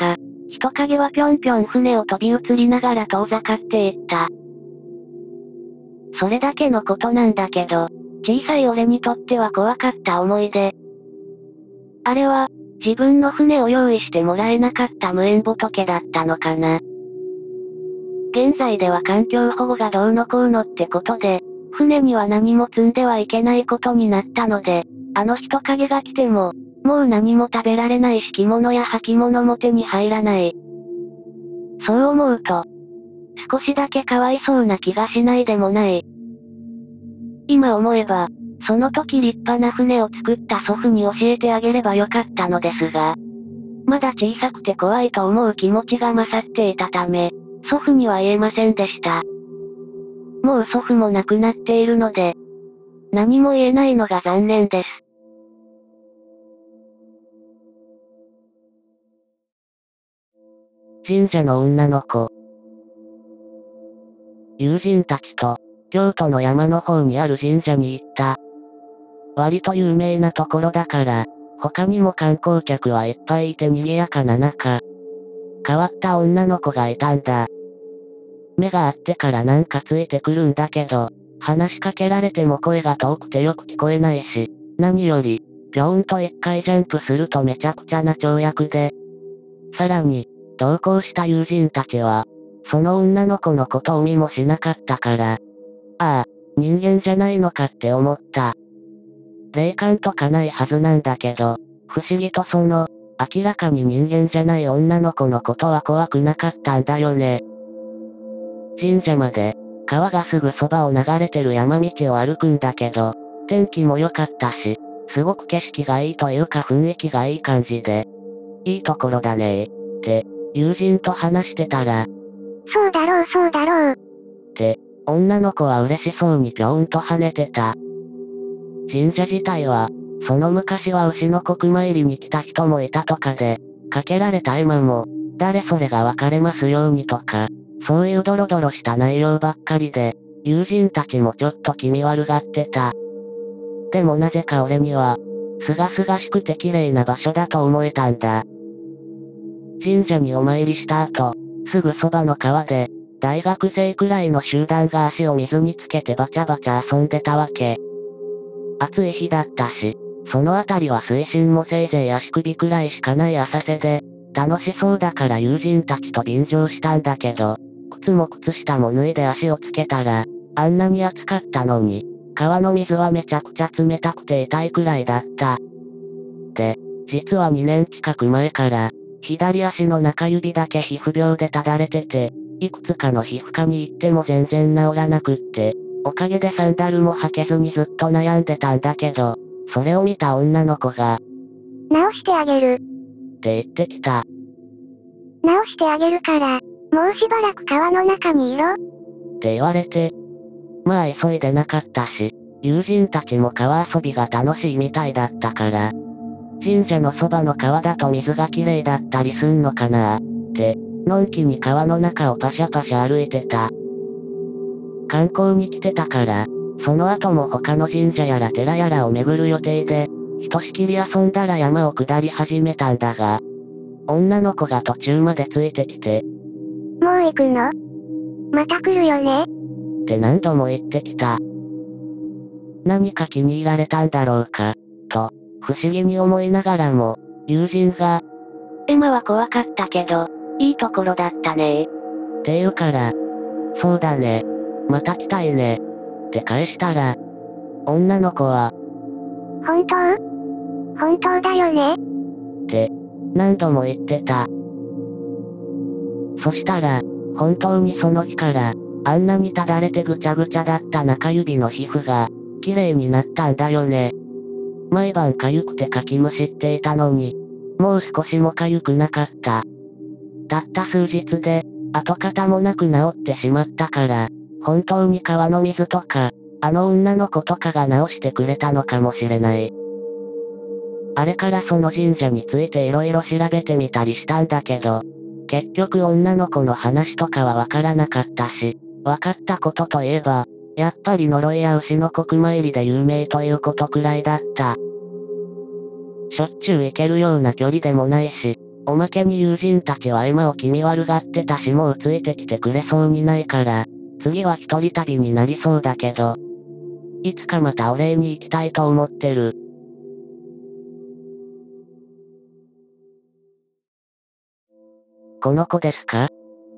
人影はぴょんぴょん船を飛び移りながら遠ざかっていった。それだけのことなんだけど、小さい俺にとっては怖かった思い出。あれは、自分の船を用意してもらえなかった無縁仏だったのかな。現在では環境保護がどうのこうのってことで、船には何も積んではいけないことになったので、あの人影が来ても、もう何も食べられないし着物や履物も手に入らない。そう思うと、少しだけかわいそうな気がしないでもない。今思えば、その時立派な船を作った祖父に教えてあげればよかったのですが、まだ小さくて怖いと思う気持ちが勝っていたため、祖父には言えませんでした。もう祖父も亡くなっているので、何も言えないのが残念です。 神社の女の子。友人たちと、京都の山の方にある神社に行った。割と有名なところだから、他にも観光客はいっぱいいて賑やかな中、変わった女の子がいたんだ。目があってからなんかついてくるんだけど、話しかけられても声が遠くてよく聞こえないし、何より、ぴょーんと一回ジャンプするとめちゃくちゃな跳躍で。さらに、同行した友人たちは、その女の子のことを見もしなかったから、ああ、人間じゃないのかって思った。霊感とかないはずなんだけど、不思議とその、明らかに人間じゃない女の子のことは怖くなかったんだよね。神社まで、川がすぐそばを流れてる山道を歩くんだけど、天気も良かったし、すごく景色がいいというか雰囲気がいい感じで、いいところだねー、って、友人と話してたら、 そうだろうそうだろう。 って、女の子は嬉しそうにぴょーんと跳ねてた。神社自体は、その昔は牛の国参りに来た人もいたとかで、かけられた絵馬も、誰それが別れますようにとか、そういうドロドロした内容ばっかりで、友人たちもちょっと気味悪がってた。でもなぜか俺には、すがすがしくて綺麗な場所だと思えたんだ。神社にお参りした後、すぐそばの川で、大学生くらいの集団が足を水につけてバチャバチャ遊んでたわけ。暑い日だったし、そのあたりは水深もせいぜい足首くらいしかない浅瀬で、楽しそうだから友人たちと便乗したんだけど、靴も靴下も脱いで足をつけたら、あんなに暑かったのに、川の水はめちゃくちゃ冷たくて痛いくらいだった。で、実はにねん近く前から、左足の中指だけ皮膚病でただれてて、いくつかの皮膚科に行っても全然治らなくって、おかげでサンダルも履けずにずっと悩んでたんだけど、それを見た女の子が、 直してあげる。 って言ってきた。 直してあげるから、もうしばらく川の中にいろ。 って言われて、まあ急いでなかったし、友人たちも川遊びが楽しいみたいだったから、神社のそばの川だと水が綺麗だったりすんのかなーって、のんきに川の中をパシャパシャ歩いてた。観光に来てたから、その後も他の神社やら寺やらを巡る予定で、ひとしきり遊んだら山を下り始めたんだが、女の子が途中までついてきて、 もう行くの？また来るよね？ って何度も言ってきた。何か気に入られたんだろうか、と、不思議に思いながらも、友人が、 エマは怖かったけど、いいところだったねー。って言うから、そうだね。また来たいね。って返したら、女の子は、 本当？本当だよね？ って、何度も言ってた。そしたら、本当にその日から、あんなにただれてぐちゃぐちゃだった中指の皮膚が、綺麗になったんだよね。毎晩痒くてかきむしっていたのに、もう少しも痒くなかった。たった数日で、跡形もなく治ってしまったから、本当に川の水とか、あの女の子とかが治してくれたのかもしれない。あれからその神社について色々調べてみたりしたんだけど、結局女の子の話とかはわからなかったし、わかったことといえば、やっぱり呪いや牛の国参りで有名ということくらいだった。しょっちゅう行けるような距離でもないし、 おまけに友人たちはエマを気味悪がってたしもうついてきてくれそうにないから、次は一人旅になりそうだけど、いつかまたお礼に行きたいと思ってる。この子ですか？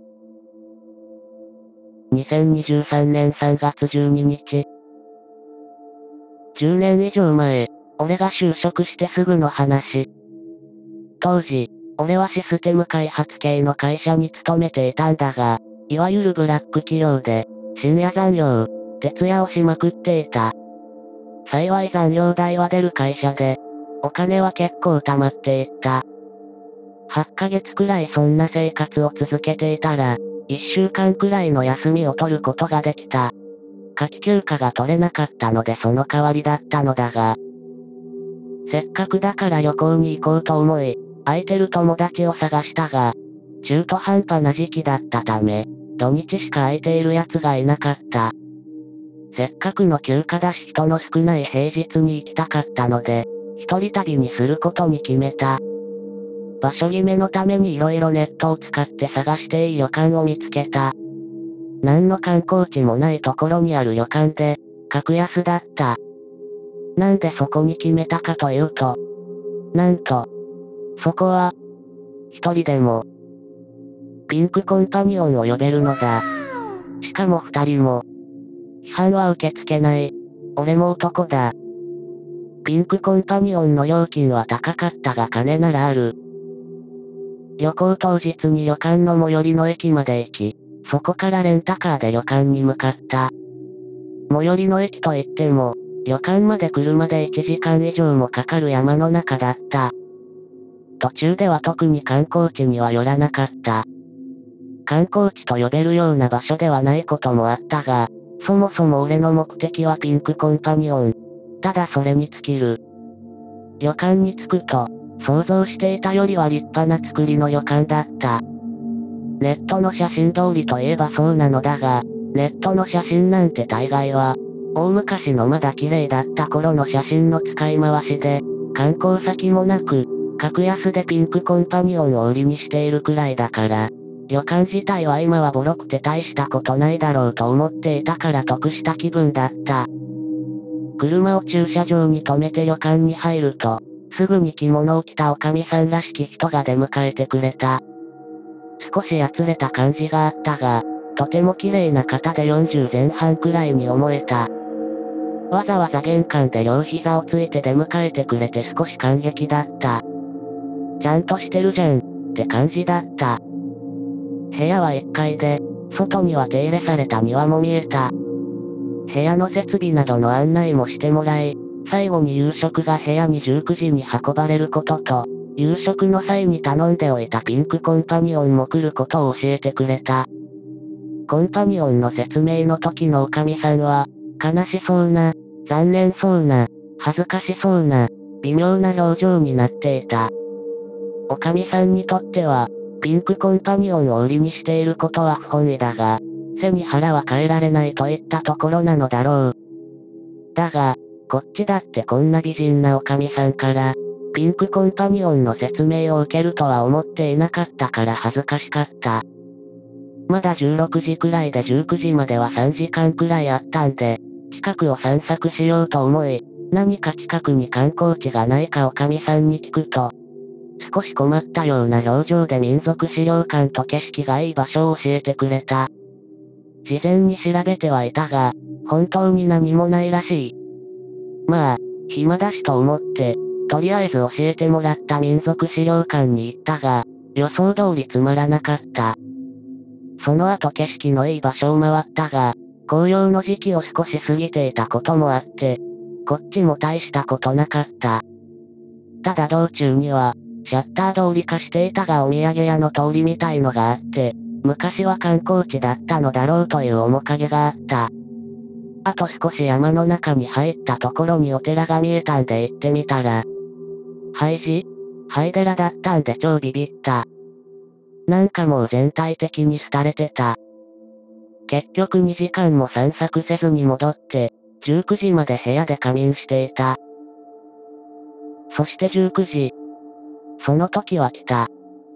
にせんにじゅうさんねんさんがつじゅうににち。じゅうねん以上前、俺が就職してすぐの話。当時、俺はシステム開発系の会社に勤めていたんだが、いわゆるブラック企業で、深夜残業、徹夜をしまくっていた。幸い残業代は出る会社で、お金は結構貯まっていった。はっかげつくらいそんな生活を続けていたら、いっしゅうかんくらいの休みを取ることができた。夏季休暇が取れなかったのでその代わりだったのだが、せっかくだから旅行に行こうと思い、空いてる友達を探したが、中途半端な時期だったため、土日しか空いている奴がいなかった。せっかくの休暇だし人の少ない平日に行きたかったので、一人旅にすることに決めた。場所決めのために色々ネットを使って探していい旅館を見つけた。何の観光地もないところにある旅館で、格安だった。なんでそこに決めたかというと、なんと、そこは、一人でも、ピンクコンパニオンを呼べるのだ。しかも二人も、批判は受け付けない。俺も男だ。ピンクコンパニオンの料金は高かったが金ならある。旅行当日に旅館の最寄りの駅まで行き、そこからレンタカーで旅館に向かった。最寄りの駅といっても、旅館まで車でいちじかん以上もかかる山の中だった。途中では特に観光地には寄らなかった。観光地と呼べるような場所ではないこともあったが、そもそも俺の目的はピンクコンパニオン。ただそれに尽きる。旅館に着くと、想像していたよりは立派な作りの旅館だった。ネットの写真通りといえばそうなのだが、ネットの写真なんて大概は、大昔のまだ綺麗だった頃の写真の使い回しで、観光先もなく、格安でピンクコンパニオンを売りにしているくらいだから、旅館自体は今はボロくて大したことないだろうと思っていたから得した気分だった。車を駐車場に止めて旅館に入ると、すぐに着物を着た女将さんらしき人が出迎えてくれた。少しやつれた感じがあったが、とても綺麗な方でよんじゅうぜん半くらいに思えた。わざわざ玄関で両膝をついて出迎えてくれて少し感激だった。ちゃんとしてるじゃん、って感じだった。部屋はいっかいで、外には手入れされた庭も見えた。部屋の設備などの案内もしてもらい、最後に夕食が部屋にじゅうくじに運ばれることと、夕食の際に頼んでおいたピンクコンパニオンも来ることを教えてくれた。コンパニオンの説明の時の女将さんは、悲しそうな、残念そうな、恥ずかしそうな、微妙な表情になっていた。女将さんにとっては、ピンクコンパニオンを売りにしていることは不本意だが、背に腹は変えられないといったところなのだろう。だが、こっちだってこんな美人な女将さんから、ピンクコンパニオンの説明を受けるとは思っていなかったから恥ずかしかった。まだじゅうろくじくらいでじゅうくじまではさんじかんくらいあったんで、近くを散策しようと思い、何か近くに観光地がないか女将さんに聞くと、少し困ったような表情で民族資料館と景色がいい場所を教えてくれた。事前に調べてはいたが、本当に何もないらしい。まあ、暇だしと思って、とりあえず教えてもらった民族資料館に行ったが、予想通りつまらなかった。その後景色のいい場所を回ったが、紅葉の時期を少し過ぎていたこともあって、こっちも大したことなかった。ただ道中には、シャッター通り化していたがお土産屋の通りみたいのがあって、昔は観光地だったのだろうという面影があった。あと少し山の中に入ったところにお寺が見えたんで行ってみたら、廃寺？廃寺だったんで超ビビった。なんかもう全体的に廃れてた。結局にじかんも散策せずに戻って、じゅうくじまで部屋で仮眠していた。そしてじゅうくじ。その時は来た。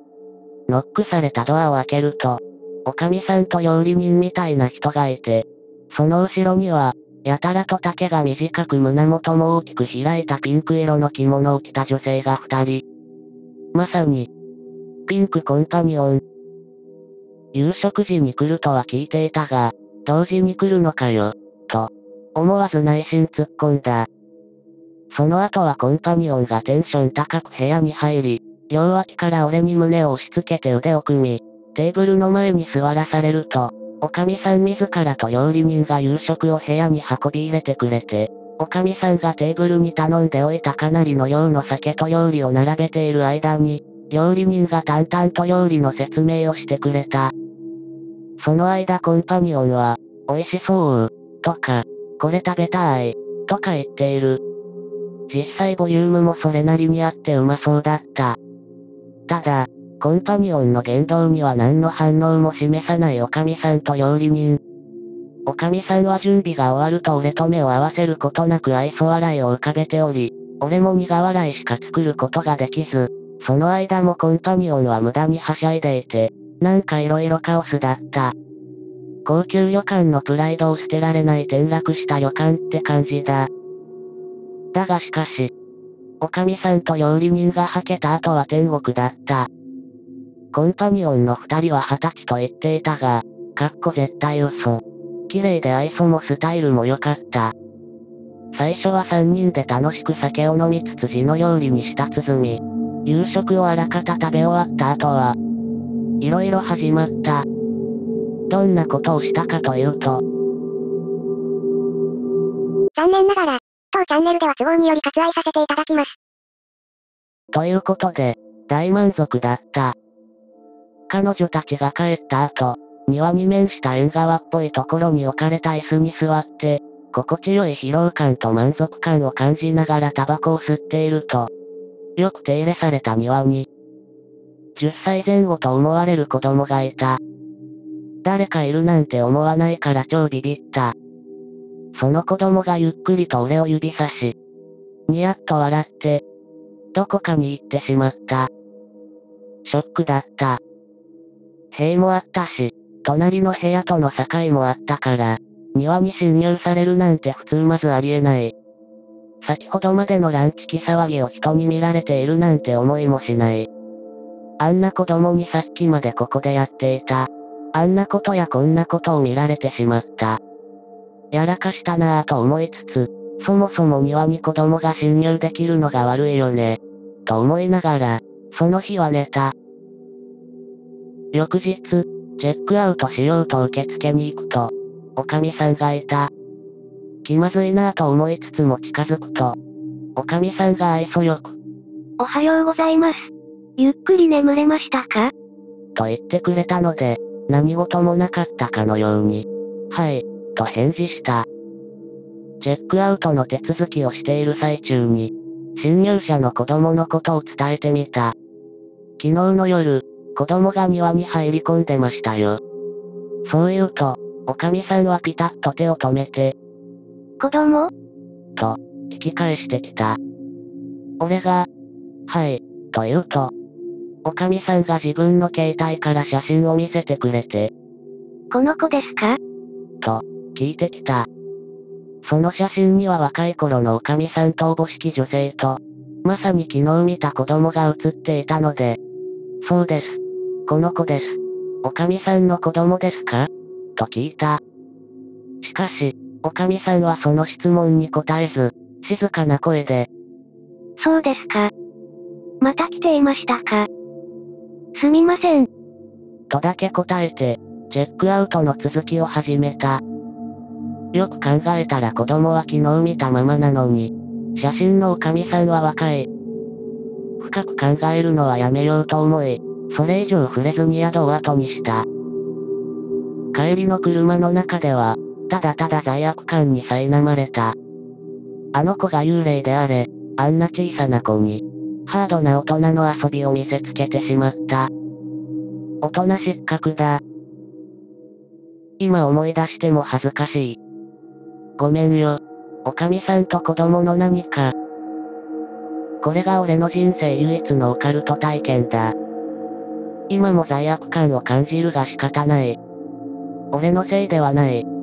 ノックされたドアを開けると、おかみさんと料理人みたいな人がいて、その後ろには、やたらと丈が短く胸元も大きく開いたピンク色の着物を着た女性が二人。まさに、ピンクコンパニオン。夕食時に来るとは聞いていたが、同時に来るのかよ、と、思わず内心突っ込んだ。その後はコンパニオンがテンション高く部屋に入り、両脇から俺に胸を押し付けて腕を組み、テーブルの前に座らされると、おかみさん自らと料理人が夕食を部屋に運び入れてくれて、おかみさんがテーブルに頼んでおいたかなりの量の酒と料理を並べている間に、料理人が淡々と料理の説明をしてくれた。その間コンパニオンは、美味しそう、とか、これ食べたい、とか言っている。実際ボリュームもそれなりにあってうまそうだった。ただ、コンパニオンの言動には何の反応も示さないおかみさんと料理人。おかみさんは準備が終わると俺と目を合わせることなく愛想笑いを浮かべており、俺も苦笑いしか作ることができず、その間もコンパニオンは無駄にはしゃいでいて、なんか色々カオスだった。高級旅館のプライドを捨てられない転落した旅館って感じだ。だがしかし、おかみさんと料理人がはけた後は天国だった。コンパニオンの二人は二十歳と言っていたが、かっこ絶対嘘。綺麗で愛想もスタイルも良かった。最初は三人で楽しく酒を飲みつつ地の料理に舌鼓み、夕食をあらかた食べ終わった後は、いろいろ始まった。どんなことをしたかというと、 残念ながら、当チャンネルでは都合により割愛させていただきます。 ということで、大満足だった。彼女たちが帰った後、庭に面した縁側っぽいところに置かれた椅子に座って、心地よい疲労感と満足感を感じながらタバコを吸っていると、よく手入れされた庭に、じゅっさいぜん後と思われる子供がいた。誰かいるなんて思わないから超ビビった。その子供がゆっくりと俺を指さし、にやっと笑って、どこかに行ってしまった。ショックだった。塀もあったし、隣の部屋との境もあったから、庭に侵入されるなんて普通まずありえない。先ほどまでのランチ気騒ぎを人に見られているなんて思いもしない。あんな子供にさっきまでここでやっていた。あんなことやこんなことを見られてしまった。やらかしたなぁと思いつつ、そもそも庭に子供が侵入できるのが悪いよね。と思いながら、その日は寝た。翌日、チェックアウトしようと受付に行くと、おかみさんがいた。気まずいなぁと思いつつも近づくと、おかみさんが愛想よく、 おはようございます。ゆっくり眠れましたか？ と言ってくれたので、何事もなかったかのように、はい、と返事した。チェックアウトの手続きをしている最中に、侵入者の子供のことを伝えてみた。昨日の夜、子供が庭に入り込んでましたよ。そう言うと、おかみさんはピタッと手を止めて、 子供？ と、聞き返してきた。俺が、はい、と言うと、おかみさんが自分の携帯から写真を見せてくれて、 この子ですか？ と、聞いてきた。その写真には若い頃のおかみさんとおぼしき女性と、まさに昨日見た子供が写っていたので、そうです。この子です。おかみさんの子供ですか？と聞いた。しかし、おかみさんはその質問に答えず、静かな声で、 そうですか。また来ていましたか。すみません。 とだけ答えて、チェックアウトの続きを始めた。よく考えたら子供は昨日見たままなのに、写真のおかみさんは若い。深く考えるのはやめようと思い、それ以上触れずに宿を後にした。帰りの車の中では、ただただ罪悪感に苛まれた。あの子が幽霊であれ、あんな小さな子に、ハードな大人の遊びを見せつけてしまった。大人失格だ。今思い出しても恥ずかしい。ごめんよ。おかみさんと子供の何か。これが俺の人生唯一のオカルト体験だ。 今も罪悪感を感じるが仕方ない。俺のせいではない。